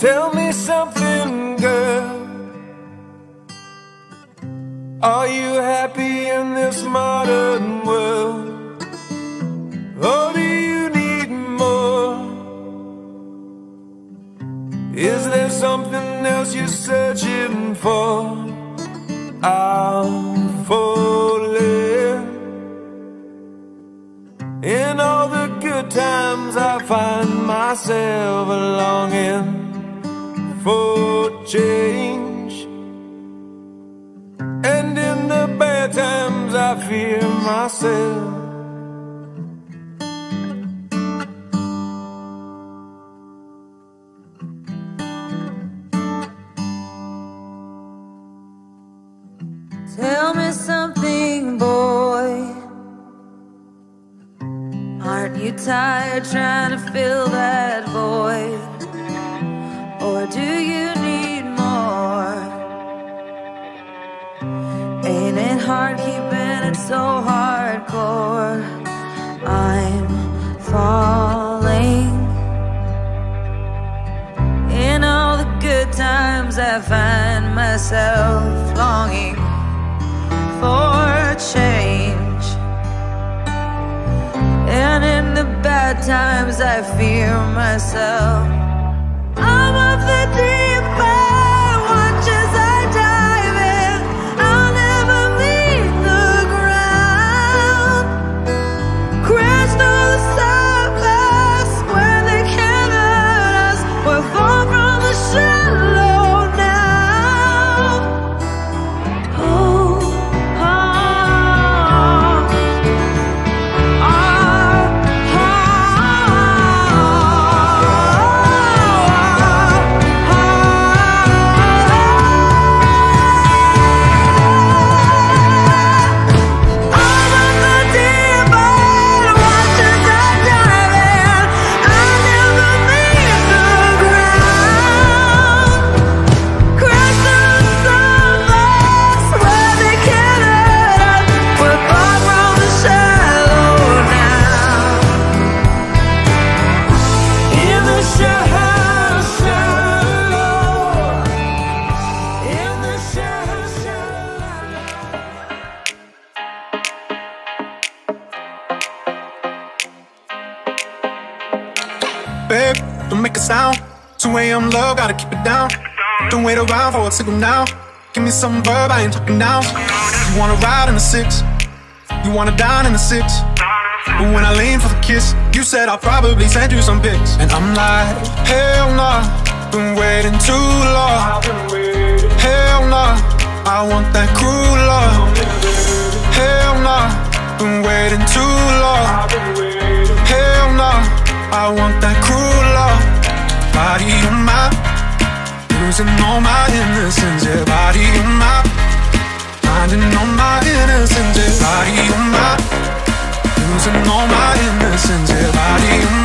Tell me something, girl. Are you happy in this modern world? Or do you need more? Is there something else you're searching for? I'm falling. In all the good times I find myself longing for change, and in the bad times I fear myself. Tell me something, boy. Aren't you tired trying to fill that void? Or do you need more? Ain't it hard keeping it so hardcore? I'm falling. In all the good times I find myself longing for change, and in the bad times I fear myself. I'm of the deep end, watch as I dive in. I'll never leave the ground. Crash through the surface where they can't hurt us. We're far from the shallow now. Oh, babe, don't make a sound. 2 AM love, gotta keep it down. Don't wait around for a signal now. Give me some verb, I ain't talking now. You wanna ride in the 6, you wanna dine in the 6. But when I lean for the kiss, you said I'll probably send you some pics. And I'm like, hell nah, been waiting too long. Hell nah, I want that cruel love. Hell nah, been waiting too long. Hell nah, I want that cruel love. Body on my, losing all my innocence. Yeah, body on my, finding all my innocence. Yeah, body on my, losing all my innocence. Yeah, body on my.